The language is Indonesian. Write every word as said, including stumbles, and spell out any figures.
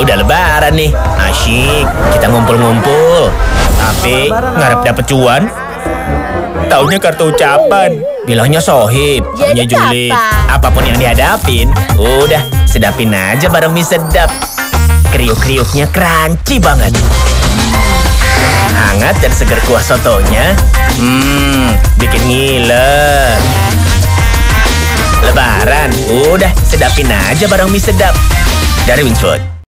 Udah lebaran nih, asyik kita ngumpul-ngumpul. Tapi ngarep dapet cuan, taunya kartu ucapan. Bilangnya sohib, taunya Jadi julid. apa? Apapun yang dihadapin, udah sedapin aja bareng mie sedap. Kriuk-kriuknya crunchy banget. Hangat dan seger kuah sotonya. Hmm, bikin ngiler. Lebaran, udah sedapin aja bareng mie sedap. Dari Wings Food.